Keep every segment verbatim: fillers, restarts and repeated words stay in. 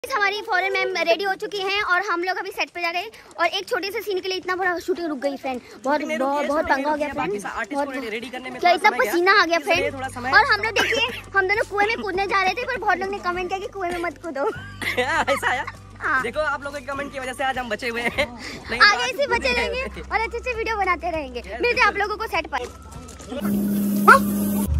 हमारी foreign ma'am ready हो चुकी हैं और हम लोग अभी सेट पे जा रहे हैं और एक छोटे से सीन के लिए इतना बड़ा शूटिंग रुक गई फ्रेंड। बहुत बहुत बहुत तंग हो गया फ्रेंड, क्या इतना पसीना आ गया फ्रेंड। और हम लोग देखिए हम दोनों कुएं में कूदने जा रहे थे पर बहुत लोग ने कमेंट किया कि कुएं में मत कूदो। ऐसा आया? हाँ। देखो आप लोगों के कमेंट की वजह से आज हम बचे हुए हैं। आगे ऐसे बचे रहेंगे और अच्छे अच्छे वीडियो बनाते रहेंगे। मिलते हैं आप लोगों को सेट पर।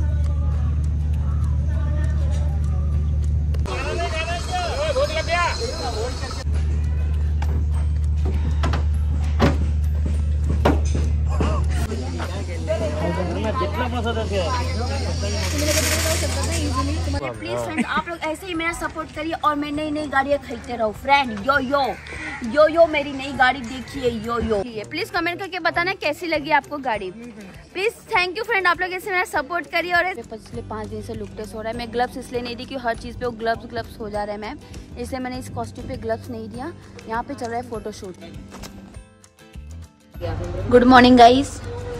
प्लीज फ्रेंड आप लोग ऐसे ही मेरा सपोर्ट करिए और मैं नई नई गाड़ियाँ खरीदते रहूँ फ्रेंड। यो यो यो यो मेरी नई गाड़ी देखिए यो यो। प्लीज कमेंट करके बताना कैसी लगी आपको गाड़ी। प्लीज थैंक यू फ्रेंड, आप लोग ऐसे मेरा सपोर्ट करिए। और पिछले पाँच दिन से लुक टेस्ट हो रहा है। मैं ग्लव्स इसलिए नहीं दी कि हर चीज़ पे वो ग्लव्स ग्लव्स हो जा रहा है मैम, इसलिए मैंने इस कॉस्ट्यूम पे ग्लव्स नहीं दिया। यहाँ पे चल रहा है photoshoot. Good morning guys,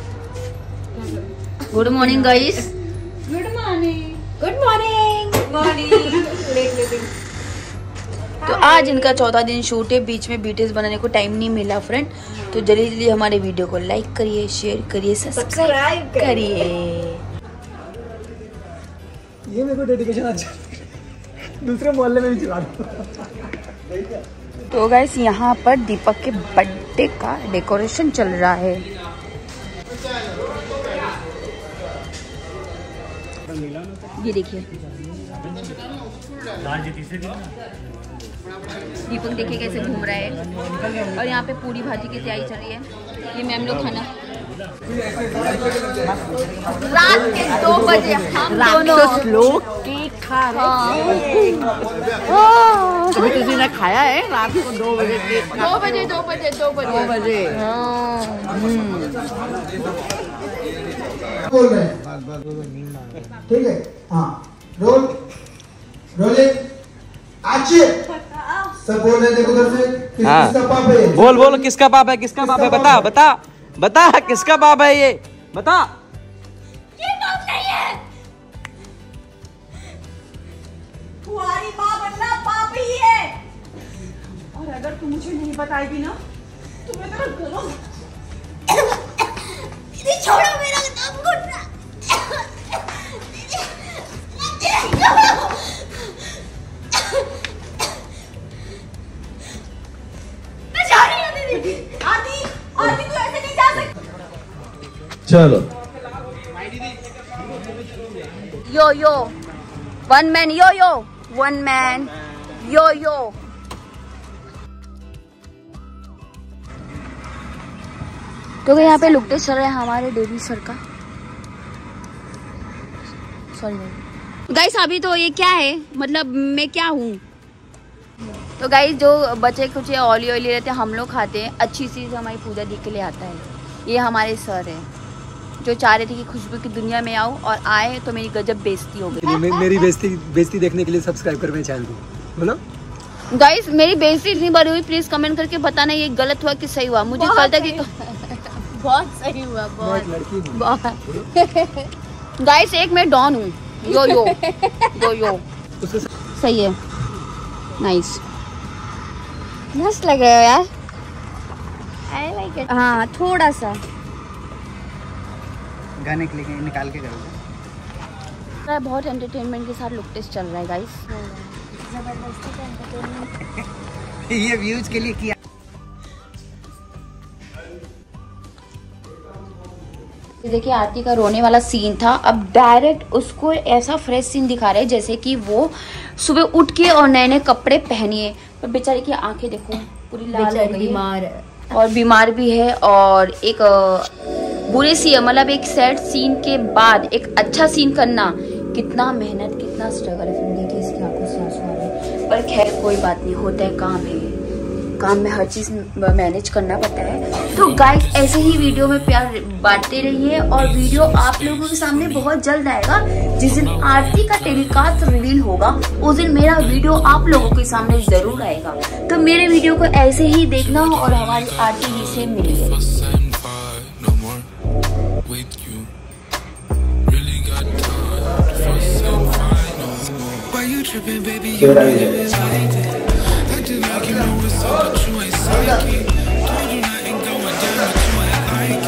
good morning guys, good morning, good morning, good morning. तो आज इनका चौथा दिन शूट है, बीच में बीटीएस बनाने को टाइम नहीं मिला फ्रेंड। तो जल्दी जल्दी हमारे वीडियो को लाइक करिए, शेयर करिए, सब्सक्राइब करिए। ये मेरे को डेडिकेशन अच्छा दूसरे मोहल्ले में भी चला दो। तो गाइस यहाँ पर दीपक के बर्थडे का डेकोरेशन चल रहा है। ये देखिए दीपक देखिए कैसे घूम रहा है और यहाँ पे पूरी भाजी की तैयारी चल रही है। ये मैम लोग खाना रात के दो बजे हम दोनों लोग केक खा रहे हैं। कभी किसी ने खाया है रात को दो बजे केक? दो बजे दो बजे दो बजे दो बजे बोल रहे हैं, ठीक है? हाँ, रोल रोलिंग एक्शन। सब बोल रहे थे उधर से किस, हाँ। किसका पाप है? बोल बोल किसका पाप है, किसका पाप है? बता बता बता किसका पाप है ये बता। ये पाप नहीं है, तुम्हारी माँ बनना पाप ही है। और अगर तू मुझे नहीं बताएगी ना तो मैं तेरा गला छोड़ो मेरा दम घुट रहा। मैं जा रही हूँ दीदी। आदि आदि तू ऐसे नहीं जा सकती। चलो yo yo one man, yo yo one man, yo yo. तो यहाँ पे लुक टेस्ट चल रहा है हमारे डेवी सर का। सॉरी गाइस, अभी तो ये क्या है, मतलब मैं क्या हूँ। तो गाइस जो बचे कुछ ऑयली ऑयली रहते हैं हम लोग खाते हैं, अच्छी चीज़ हमारी पूजा दी के लिए आता है। ये हमारे सर है जो चाह रहे थे कि खुशबू की दुनिया में आओ और आए तो मेरी गजब बेइज्जती हो गई। मे, मेरी बेइज्जती बेइज्जती देखने के लिए सब्सक्राइब कर मेरे चैनल को, बोलो। गाइस मेरी बेइज्जती इतनी बड़ी हुई, प्लीज कमेंट करके बताना ये गलत हुआ कि सही हुआ। मुझे कल तक कि बहुत सही हुआ, बहुत। गाइस एक मैं डॉन हूँ, यो यो यो यो सही है, नाइस, मस्त लग रहा है यार, आई लाइक इट। हाँ थोड़ा सा गाने के लिए निकाल के करोगे। बहुत एंटरटेनमेंट के साथ लुक टेस्ट चल रहा है गाइस। ये व्यूज के लिए किया। देखिए आरती का रोने वाला सीन था, अब डायरेक्ट उसको ऐसा फ्रेश सीन दिखा रहे हैं जैसे कि वो सुबह उठ के और नए नए कपड़े पहनिए। पर बेचारे की आंखें देखो पूरी लाल हो गई, बीमार और बीमार भी है और एक बुरे सी, मतलब एक सैड सीन के बाद एक अच्छा सीन करना कितना मेहनत, कितना स्ट्रगल है। देखिए इसकी आंखों से आंसू आ रहे हैं, पर खैर कोई बात नहीं, होता है, काम है, काम में हर चीज मैनेज करना पड़ता है। तो गाइस ऐसे ही वीडियो में प्यार बांटते रहिए और वीडियो आप लोगों के सामने बहुत जल्द आएगा। जिस दिन आरती का टेलीकास्ट रिवील होगा उस दिन मेरा वीडियो आप लोगों के सामने जरूर आएगा। तो मेरे वीडियो को ऐसे ही देखना और हमारी आरती जी से मिलिए। Why you tripping, baby? You know it was like that.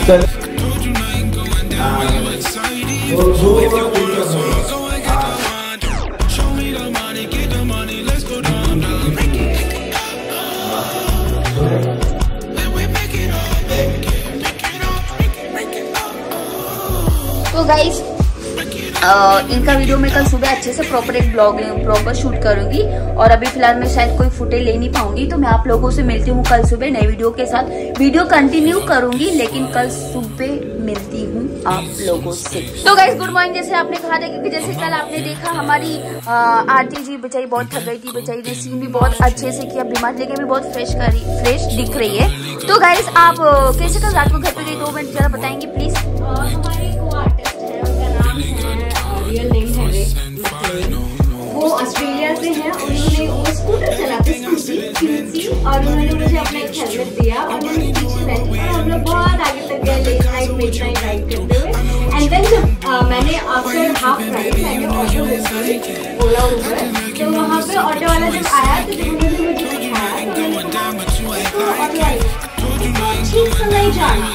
तो गाइस इनका वीडियो मैं कल सुबह अच्छे से प्रॉपर एक ब्लॉग प्रॉपर शूट करूंगी और अभी फिलहाल मैं शायद कोई फुटेज ले नहीं पाऊंगी, तो मैं आप लोगों से मिलती हूँ कल सुबह नई वीडियो के साथ। वीडियो कंटिन्यू करूंगी लेकिन कल सुबह मिलती हूँ आप लोगों से। तो गाइस गुड मॉर्निंग। जैसे आपने कहा था क्योंकि जैसे कल आपने देखा हमारी आरती जी बेचारी बहुत थक गई थी, बेचारी ने सीन भी बहुत अच्छे से किया, बीमार लेके भी बहुत फ्रेश करी फ्रेश दिख रही है। तो गाइस आप कैसे कल रात को घर पे गई दो मिनट जरा बताएंगे प्लीज। हमारी को आर्टिस्ट है, उनका नाम है रियल नेम है रे, वो ऑस्ट्रेलिया से है। उन्होंने वो स्कूटर चलाते स्कूटी और उन्होंने मुझे अपना एक हेलमेट दिया और मैं पीछे बैठी और हम लोग बहुत आगे तक गए late night mid night ride करते हुए। एंड देन जब मैंने आफ्टर हाफ राइड मैंने ऑटो बुक ओला उबर, तो वहाँ पे ऑटो वाला जब आया तो जब उन्होंने मुझे दिखाया तो मैंने कहा ऑटो वाले ठीक से नहीं जाना।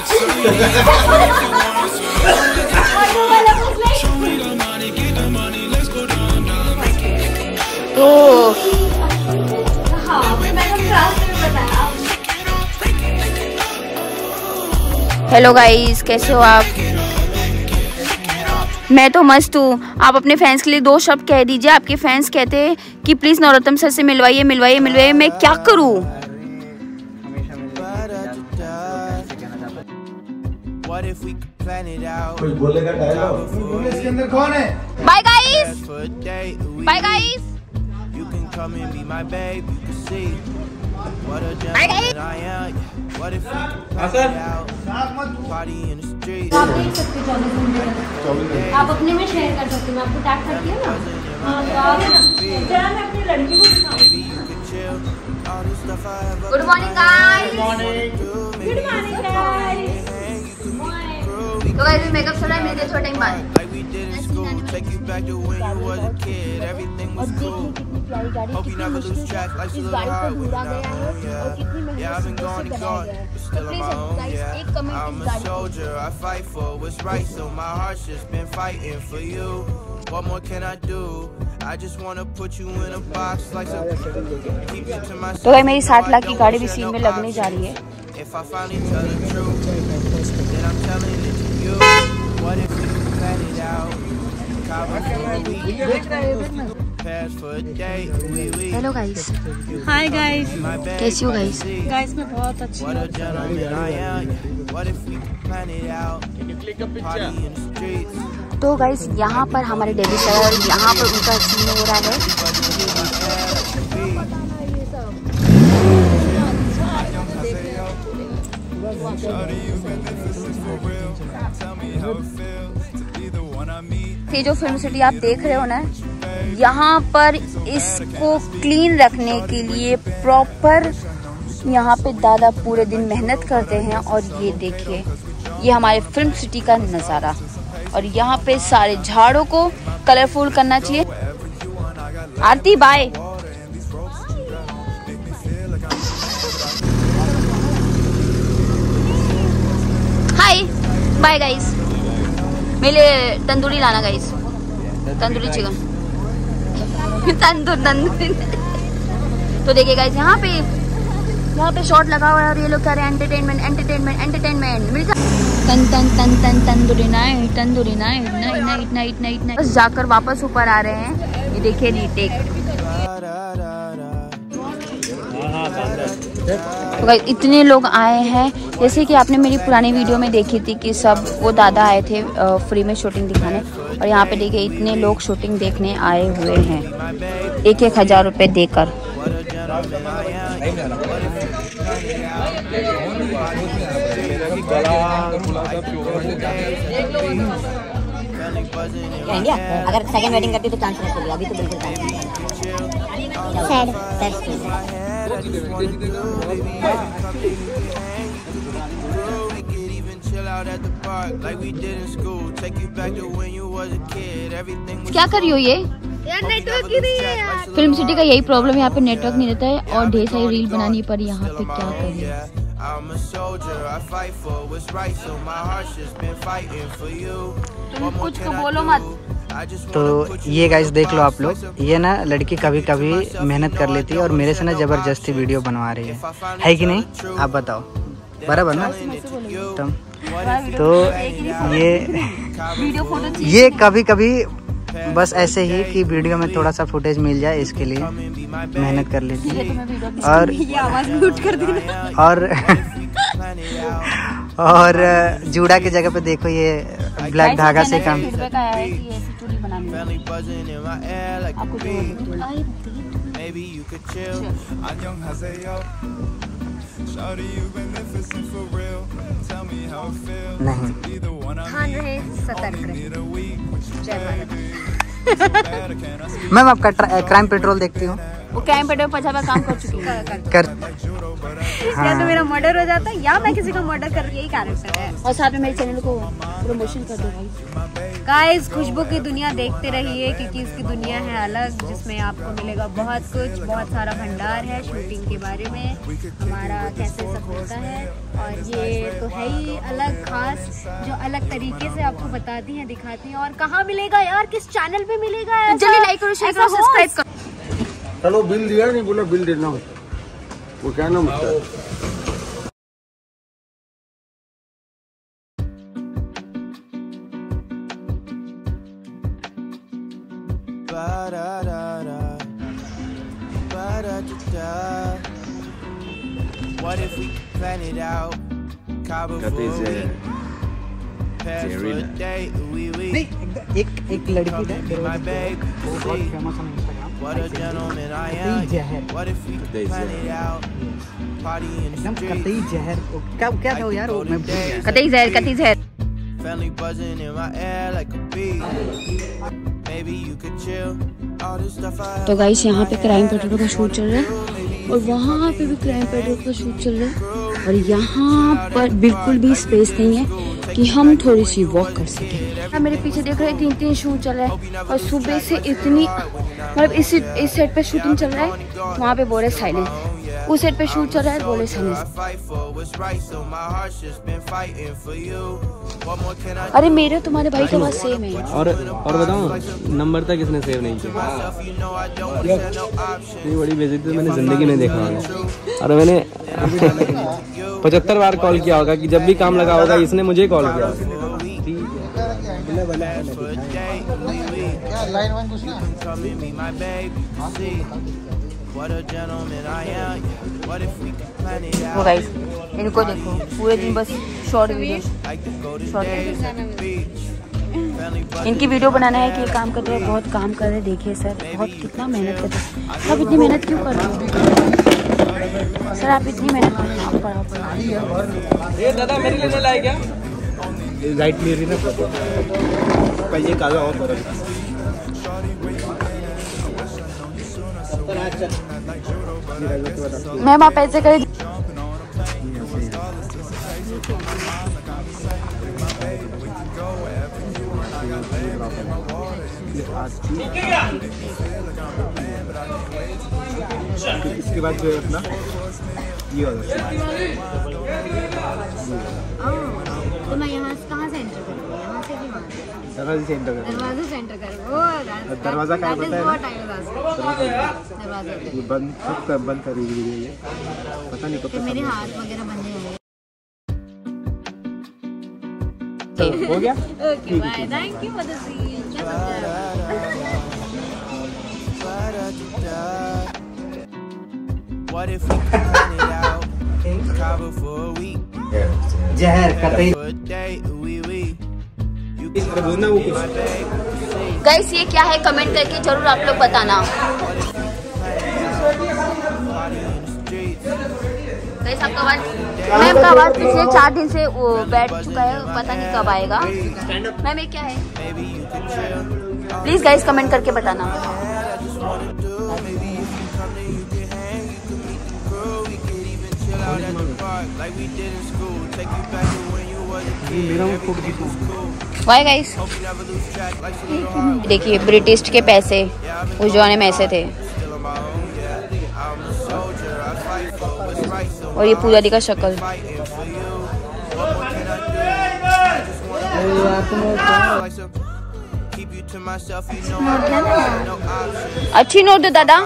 ऑटो वाला तो हाँ मैंने रास्ते में बताया। हेलो गाइस कैसे हो आप? मैं तो मस्त हूँ। आप अपने फैंस के लिए दो शब्द कह दीजिए। आपके फैंस कहते हैं कि प्लीज नरोत्तम सर से मिलवाइए मिलवाइए मिलवाइए, मैं क्या करूँ? कोई बोलेगा डायलॉग इसके अंदर कौन है? Bye guys, bye guys, bye guys. आप देख सकते चौबीस घंटे आप अपने में शेयर कर सकते हो। मैं आपको टैग करती हूँ ना, हाँ तो आप जरा मैं अपनी लड़की को दिखाऊँ। Good morning guys. Good morning guys. तो गाइस मेकअप चल रहा है, मिलते हैं थोड़ा टाइम बाद। और देखिए कितनी प्यारी गाड़ी, कितनी मुश्किल से इस गाड़ी को ढूंढा गया है और कितनी मेहनत से बनाया गया है। तो प्लीज गाइस एक कमेंट इस गाड़ी। तो भाई मेरी सात लाख की गाड़ी भी सीन में लगने जा रही है। Hello guys. Hi guys. कैसी हो गाइस? गाइस मैं बहुत अच्छी हूँ। तो गाइस यहाँ पर हमारे डेली सर और यहाँ पर उनका सीन हो रहा है। ये जो फिल्म सिटी आप देख रहे हो ना, यहाँ पर इसको क्लीन रखने के लिए प्रॉपर यहाँ पे दादा पूरे दिन मेहनत करते हैं। और ये देखिए ये हमारे फिल्म सिटी का नज़ारा, और यहाँ पे सारे झाड़ों को कलरफुल करना चाहिए। Aarti bye. Hi bye guys. मेरे तंदूरी लाना गाइस, तंदूरी चिकन तंदूर तंदूरी। तो देखिए गाइस यहाँ पे यहाँ पे शॉट लगा हुआ है और ये लोग कह रहे हैं एंटरटेनमेंट एंटरटेनमेंट एंटरटेनमेंट। मिल तन तन तन तन tandoori night tandoori night night night night night night. बस जाकर वापस ऊपर आ रहे हैं। ये देखिए रीटेक। तो गाइस इतने लोग आए हैं, जैसे कि आपने मेरी पुरानी वीडियो में देखी थी कि सब वो दादा आए थे फ्री में शूटिंग दिखाने, और यहाँ पे देखिए इतने लोग शूटिंग देखने आए हुए हैं एक एक हजार रुपए देकर। अगर सेकंड वेडिंग करती तो चांस नहीं, अभी तो बिल्कुल सैड सैड। क्या कर रही हो ये? यार नेटवर्क ही नहीं है यार। फिल्म सिटी का यही प्रॉब्लम है, यहाँ पे नेटवर्क नहीं रहता है और ढेर सारी रील बनानी पर यहाँ पे क्या करें। I'm a soldier, I fight for what's right, so my heart's just been fighting for you. तुम कुछ तो बोलो मत। तो ये गाइस देख लो आप लोग, ये ना लड़की कभी कभी मेहनत कर लेती है और मेरे से ना जबरदस्ती वीडियो बनवा रही है, है कि नहीं? आप बताओ, बराबर ना? तुम तो ये ये कभी कभी बस ऐसे ही कि वीडियो में थोड़ा सा फुटेज मिल जाए इसके लिए मेहनत कर लेती है। और ये आवाज म्यूट कर देना। और और जूड़ा की जगह पे देखो ये ब्लैक धागा से काम। नहीं ध्यान रहे, सतर्क रहे। जय भारत। मैम आपका क्राइम पेट्रोल देखती हूँ। वो क्राइम पेट्रोल पर ज्यादा काम कर चुकी है। कर हाँ। या तो मेरा मर्डर हो जाता है या मैं किसी का मर्डर कर, यही कैरेक्टर है। और साथ में मेरे चैनल को प्रमोशन कर दो भाई। गाइस खुशबू की दुनिया देखते रहिए, क्योंकि इसकी दुनिया है अलग, जिसमें आपको मिलेगा बहुत कुछ, बहुत सारा भंडार है शूटिंग के बारे में, हमारा कैसे सब होता है। और ये तो है ही अलग खास, जो अलग तरीके से आपको बताती हैं, दिखाती हैं। और कहाँ मिलेगा यार, किस चैनल पे मिलेगा? तो जल्दी लाइक करो, शेयर करो, सब्सक्राइब करो। चलो बिल दिया नहीं, बोला बिल देना होता, वो क्या नाम होता है? What if we plan it out? Cabo for a week. Pass for a date, we we. एक एक लड़की है My baby, बहुत फेमस है Instagram. what a gentleman I am. What if we plan it out? Party in the एकदम street. कतई जहर। क्या क्या था वो यार, वो मैं भूल गया। कतई जहर, कतई जहर। Family buzzing in my air like a bee. Maybe you could chill. All this stuff I तो गाइस यहाँ पे क्राइम पेट्रोल का शूट चल रहा है और वहाँ पे भी क्राइम पेट्रोल का शूट चल रहा है और यहाँ पर बिल्कुल भी स्पेस नहीं है कि हम थोड़ी सी वॉक कर सकें। मेरे पीछे देख रहे हैं तीन तीन शूट चल रहा है और सुबह से इतनी मतलब इस इस सेट पे शूटिंग चल रहा है, वहाँ पे बोले साइलेंस, उस सेट पे शूट चल रहा है बोले साइलेंस। अरे मेरे तुम्हारे भाई का बात सेम है। और और बताऊं नंबर तक किसने सेव नहीं किया, इतनी बड़ी बेइज्जती मैंने जिंदगी में देखा होगा। और मैंने पचहत्तर बार कॉल किया होगा कि जब भी काम लगा होगा इसने मुझे कॉल किया। वो गाइस इनको देखो पूरे दिन बस शॉर्ट वीडियो शॉर्ट वीडियो इनकी वीडियो बनाना है कि ये काम करते हैं, बहुत काम कर रहे हैं। देखिए सर बहुत कितना मेहनत करते हैं। आप इतनी मेहनत क्यों कर रहे हो सर? आप इतनी मेहनत कर रहे हो, पढ़ाओ पढ़ाओ। ये दादा मेरे लिए लाए क्या? राइट मेरी ना पहले काला और मैम आप ऐसे करें। इसके बाद जो है अपना ये वाला तो मैं यहाँ कहाँ से एंटर करूँ? यहाँ से भी वहाँ से दरवाजे से एंटर करो। दरवाजे से एंटर करो। दरवाजा कहाँ पता है? दरवाजा ये बंद सब कर बंद कर रही है ये, पता नहीं कब तक मेरे हाथ वगैरह बंधे हुए। हो गया। Okay bye, thank you for the scene. What if we plan it out? Cabo for a week. जहर कतई। For a date, we we. You इस पर बोलना वो कुछ। गाइस ये क्या है कमेंट करके जरूर आप लोग बताना। गाइस आपका आवाज मैम का आवाज पिछले चार दिन से वो बैठ चुका है, पता नहीं कब आएगा। मैम ये क्या है प्लीज गाइस कमेंट करके बताना। वाई गाइस देखिए ब्रिटिश के पैसे उस जमाने में ऐसे थे। और ये पूजारी का शक्ल। अच्छी नोट दो दादा।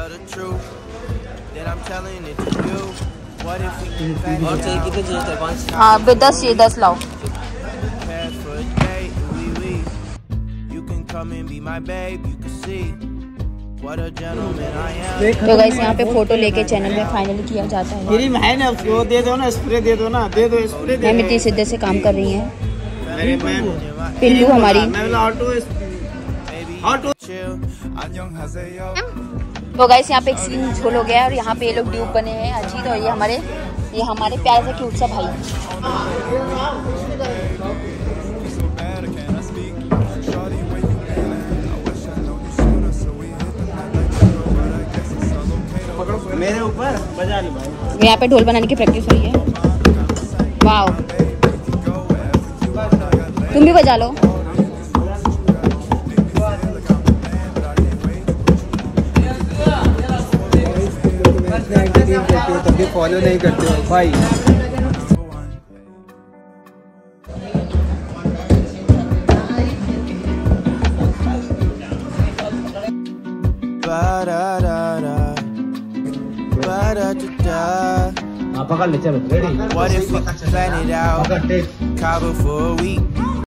हाँ बे दस चाहिए, दस लाओ। तो गाइस यहाँ पे फोटो लेके चैनल में फाइनल किया जाता है। मेरी बहन है, उसको दे दो ना, स्प्रे दे दो ना, दे दो स्प्रे दे। मैम इतनी शिद्दत से काम कर रही हैं पिल्लू हमारी। तो गाइस यहाँ पे एक सीन झोल हो गया है और यहाँ पे ये लोग ड्यूब बने हैं अजीत, और ये हमारे ये हमारे प्यारे से क्यूट सा भाई। मेरे ऊपर बजा ली भाई। यहाँ पे ढोल बनाने की प्रैक्टिस हुई है। वाओ, तुम भी बजा लो। तभी फॉलो नहीं करते हो भाई। What if we plan it out? Cover for a week.